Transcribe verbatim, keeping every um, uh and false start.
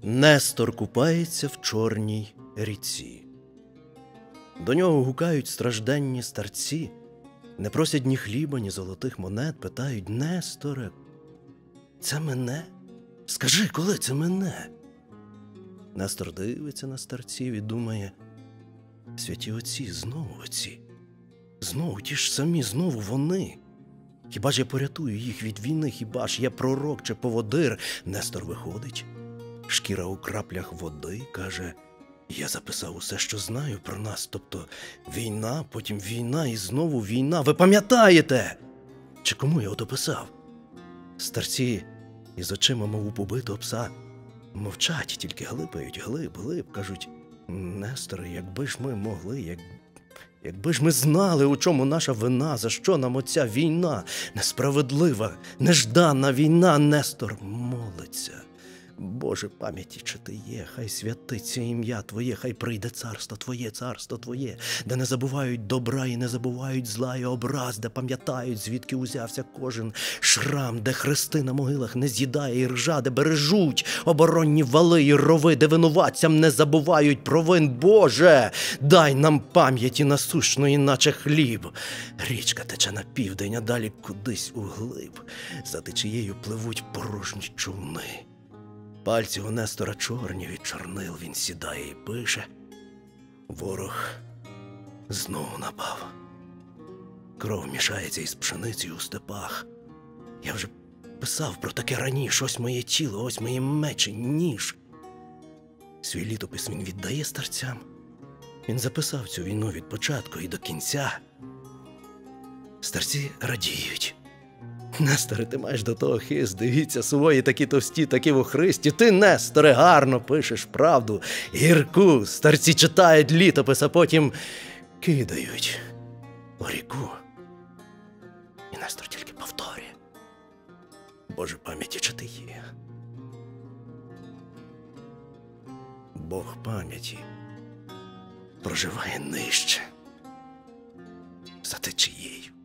Нестор купається в чорній ріці. До нього гукають стражденні старці, не просять ні хліба, ні золотих монет, питають: Несторе, це мене? Скажи, коли це мене? Нестор дивиться на старців і думає: святі отці, знову отці, знову ті ж самі, знову вони. Хіба ж я порятую їх від війни, хіба ж я пророк чи поводир? Нестор виходить, шкіра у краплях води, каже: я записав усе, що знаю про нас, тобто війна, потім війна і знову війна. Ви пам'ятаєте? Чи кому я дописав? Старці із очима, мов у побитого пса, мовчать, тільки глипають, глиб, глиб, кажуть: Несторе, якби ж ми могли, як... якби ж ми знали, у чому наша вина, за що нам оця війна, несправедлива, неждана війна. Нестор молиться: Боже пам'яті, чи ти є, хай святиться ім'я Твоє, хай прийде царство Твоє, царство Твоє, де не забувають добра і не забувають зла і образ, де пам'ятають, звідки узявся кожен шрам, де хрести на могилах не з'їдає і ржа, де бережуть оборонні вали і рови, де винуватцям не забувають провин. Боже, дай нам пам'яті насущної, наче хліб. Річка тече на південь, а далі кудись углиб, за течією пливуть порожні човни. Пальці у Нестора чорні від чорнил, він сідає і пише: ворог знову напав. Кров мішається із пшеницею у степах. Я вже писав про таке раніше, ось моє тіло, ось мої мечі, ніж. Свій літопис він віддає старцям. Він записав цю війну від початку і до кінця. Старці радіють: Несторе, ти маєш до того хист, дивіться, свої такі товсті, такі вухристі. Ти, Несторе, гарно пишеш правду, гірку. Старці читають літопис, а потім кидають у ріку. І Нестор тільки повторює: Боже пам'яті, чи ти є? Бог пам'яті проживає нижче за течією.